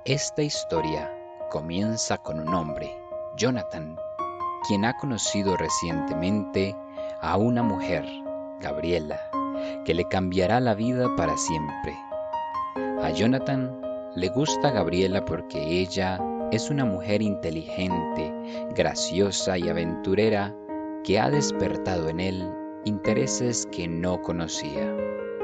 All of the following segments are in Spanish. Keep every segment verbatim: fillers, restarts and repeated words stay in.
Esta historia comienza con un hombre, Jonathan, quien ha conocido recientemente a una mujer, Gabriela, que le cambiará la vida para siempre. A Jonathan le gusta Gabriela porque ella es una mujer inteligente, graciosa y aventurera que ha despertado en él intereses que no conocía.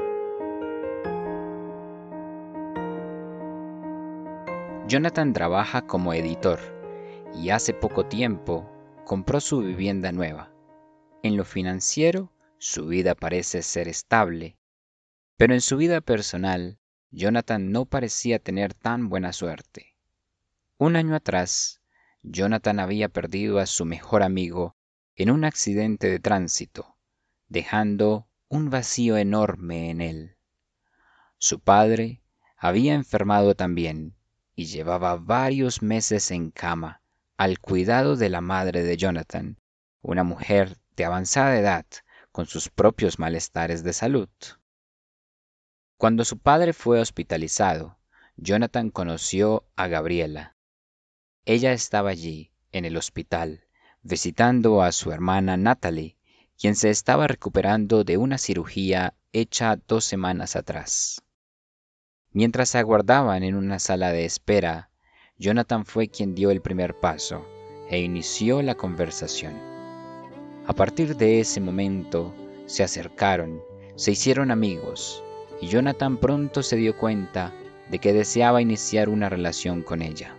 Jonathan trabaja como editor y hace poco tiempo compró su vivienda nueva. En lo financiero, su vida parece ser estable, pero en su vida personal, Jonathan no parecía tener tan buena suerte. Un año atrás, Jonathan había perdido a su mejor amigo en un accidente de tránsito, dejando un vacío enorme en él. Su padre había enfermado también y llevaba varios meses en cama al cuidado de la madre de Jonathan, una mujer de avanzada edad con sus propios malestares de salud. Cuando su padre fue hospitalizado, Jonathan conoció a Gabriela. Ella estaba allí, en el hospital, visitando a su hermana Natalie, quien se estaba recuperando de una cirugía hecha dos semanas atrás. Mientras aguardaban en una sala de espera, Jonathan fue quien dio el primer paso e inició la conversación. A partir de ese momento, se acercaron, se hicieron amigos, y Jonathan pronto se dio cuenta de que deseaba iniciar una relación con ella.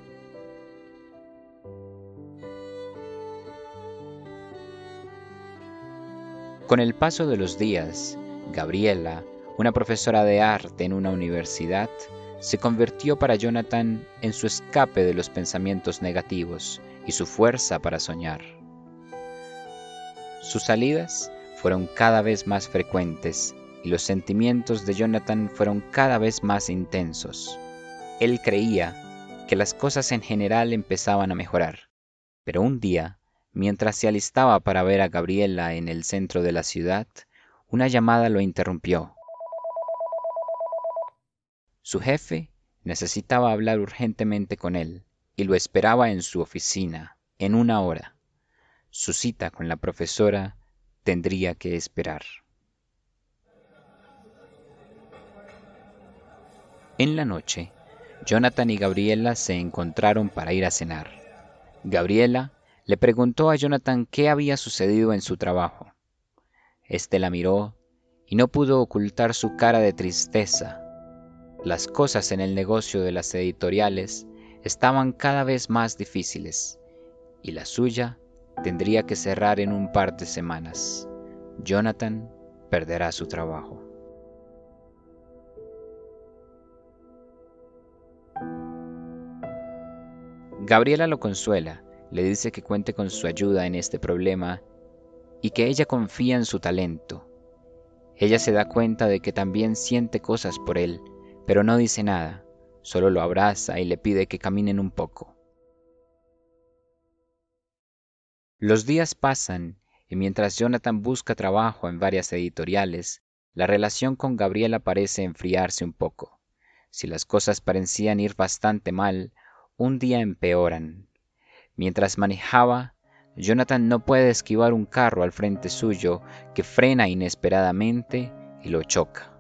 Con el paso de los días, Gabriela, una profesora de arte en una universidad, se convirtió para Jonathan en su escape de los pensamientos negativos y su fuerza para soñar. Sus salidas fueron cada vez más frecuentes y los sentimientos de Jonathan fueron cada vez más intensos. Él creía que las cosas en general empezaban a mejorar, pero un día, mientras se alistaba para ver a Gabriela en el centro de la ciudad, una llamada lo interrumpió. Su jefe necesitaba hablar urgentemente con él y lo esperaba en su oficina en una hora. Su cita con la profesora tendría que esperar. En la noche, Jonathan y Gabriela se encontraron para ir a cenar. Gabriela le preguntó a Jonathan qué había sucedido en su trabajo. Este la miró y no pudo ocultar su cara de tristeza. Las cosas en el negocio de las editoriales estaban cada vez más difíciles y la suya tendría que cerrar en un par de semanas. Jonathan perderá su trabajo. Gabriela lo consuela, le dice que cuente con su ayuda en este problema y que ella confía en su talento. Ella se da cuenta de que también siente cosas por él, pero no dice nada, solo lo abraza y le pide que caminen un poco. Los días pasan y mientras Jonathan busca trabajo en varias editoriales, la relación con Gabriela parece enfriarse un poco. Si las cosas parecían ir bastante mal, un día empeoran. Mientras manejaba, Jonathan no puede esquivar un carro al frente suyo que frena inesperadamente y lo choca.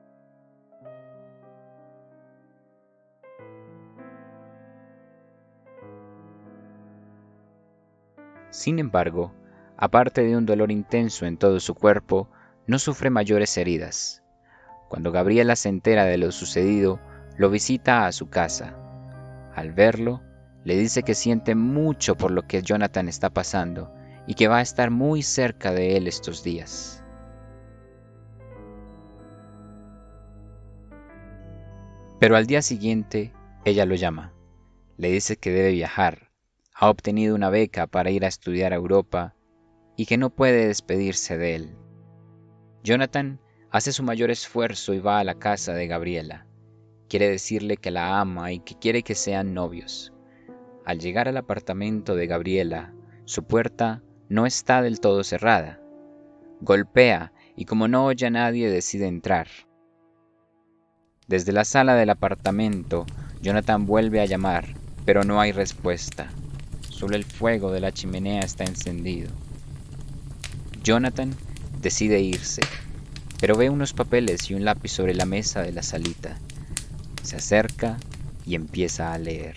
Sin embargo, aparte de un dolor intenso en todo su cuerpo, no sufre mayores heridas. Cuando Gabriela se entera de lo sucedido, lo visita a su casa. Al verlo, le dice que siente mucho por lo que Jonathan está pasando y que va a estar muy cerca de él estos días. Pero al día siguiente, ella lo llama. Le dice que debe viajar, ha obtenido una beca para ir a estudiar a Europa y que no puede despedirse de él. Jonathan hace su mayor esfuerzo y va a la casa de Gabriela. Quiere decirle que la ama y que quiere que sean novios. Al llegar al apartamento de Gabriela, su puerta no está del todo cerrada. Golpea y como no oye a nadie decide entrar. Desde la sala del apartamento, Jonathan vuelve a llamar, pero no hay respuesta. Solo el fuego de la chimenea está encendido. Jonathan decide irse, pero ve unos papeles y un lápiz sobre la mesa de la salita. Se acerca y empieza a leer.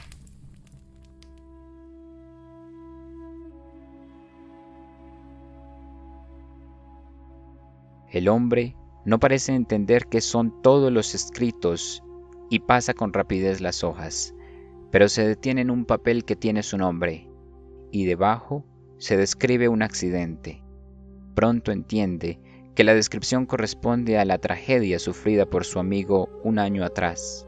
El hombre no parece entender qué son todos los escritos y pasa con rapidez las hojas, pero se detiene en un papel que tiene su nombre, y debajo se describe un accidente. Pronto entiende que la descripción corresponde a la tragedia sufrida por su amigo un año atrás.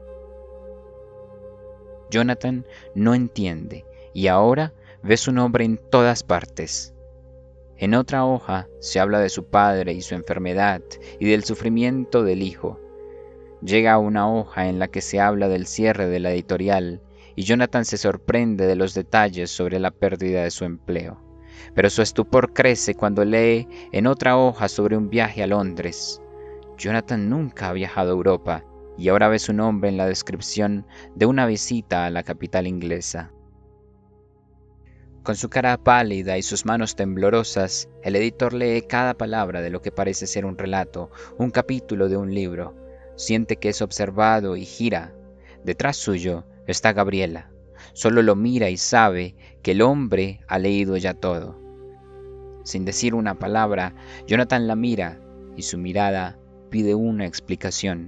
Jonathan no entiende y ahora ve su nombre en todas partes. En otra hoja se habla de su padre y su enfermedad y del sufrimiento del hijo. Llega a una hoja en la que se habla del cierre de la editorial y Jonathan se sorprende de los detalles sobre la pérdida de su empleo. Pero su estupor crece cuando lee en otra hoja sobre un viaje a Londres. Jonathan nunca ha viajado a Europa y ahora ve su nombre en la descripción de una visita a la capital inglesa. Con su cara pálida y sus manos temblorosas, el editor lee cada palabra de lo que parece ser un relato, un capítulo de un libro. Siente que es observado y gira. Detrás suyo está Gabriela. Solo lo mira y sabe que el hombre ha leído ya todo. Sin decir una palabra, Jonathan la mira y su mirada pide una explicación.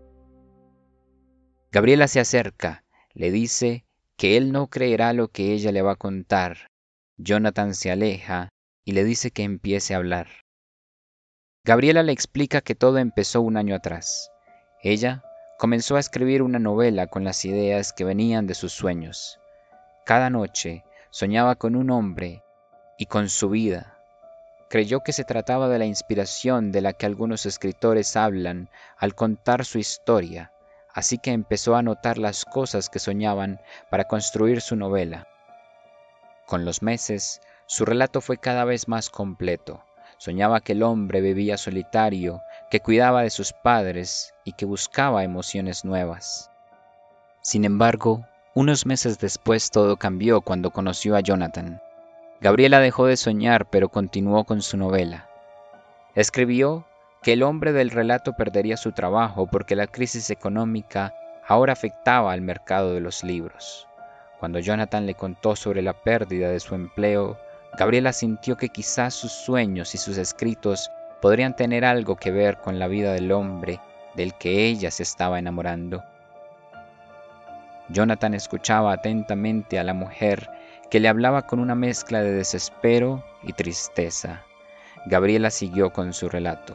Gabriela se acerca, le dice que él no creerá lo que ella le va a contar. Jonathan se aleja y le dice que empiece a hablar. Gabriela le explica que todo empezó un año atrás. Ella comenzó a escribir una novela con las ideas que venían de sus sueños. Cada noche soñaba con un hombre y con su vida. Creyó que se trataba de la inspiración de la que algunos escritores hablan al contar su historia, así que empezó a anotar las cosas que soñaban para construir su novela. Con los meses, su relato fue cada vez más completo. Soñaba que el hombre vivía solitario, que cuidaba de sus padres y que buscaba emociones nuevas. Sin embargo, unos meses después todo cambió cuando conoció a Jonathan. Gabriela dejó de soñar, pero continuó con su novela. Escribió que el hombre del relato perdería su trabajo porque la crisis económica ahora afectaba al mercado de los libros. Cuando Jonathan le contó sobre la pérdida de su empleo, Gabriela sintió que quizás sus sueños y sus escritos podrían tener algo que ver con la vida del hombre del que ella se estaba enamorando. Jonathan escuchaba atentamente a la mujer que le hablaba con una mezcla de desespero y tristeza. Gabriela siguió con su relato.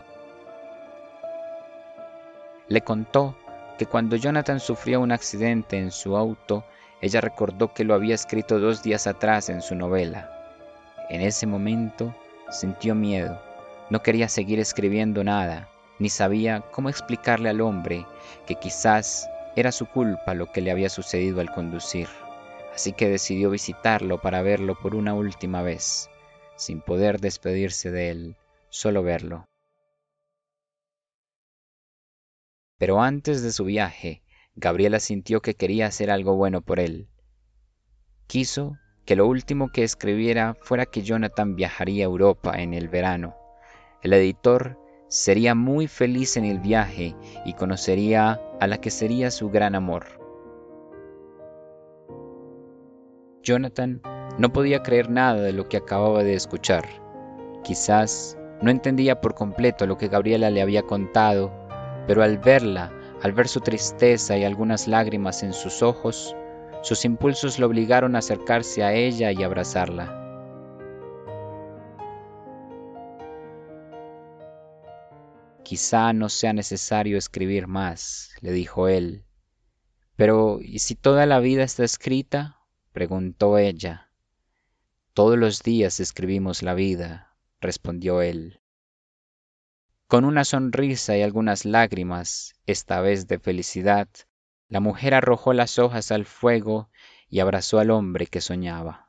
Le contó que cuando Jonathan sufrió un accidente en su auto, ella recordó que lo había escrito dos días atrás en su novela. En ese momento sintió miedo. No quería seguir escribiendo nada, ni sabía cómo explicarle al hombre que quizás era su culpa lo que le había sucedido al conducir. Así que decidió visitarlo para verlo por una última vez, sin poder despedirse de él, solo verlo. Pero antes de su viaje, Gabriela sintió que quería hacer algo bueno por él. Quiso que lo último que escribiera fuera que Jonathan viajaría a Europa en el verano. El editor sería muy feliz en el viaje y conocería a la que sería su gran amor. Jonathan no podía creer nada de lo que acababa de escuchar. Quizás no entendía por completo lo que Gabriela le había contado, pero al verla, al ver su tristeza y algunas lágrimas en sus ojos, sus impulsos lo obligaron a acercarse a ella y abrazarla. Quizá no sea necesario escribir más, le dijo él. Pero, ¿y si toda la vida está escrita?, preguntó ella. Todos los días escribimos la vida, respondió él. Con una sonrisa y algunas lágrimas, esta vez de felicidad, la mujer arrojó las hojas al fuego y abrazó al hombre que soñaba.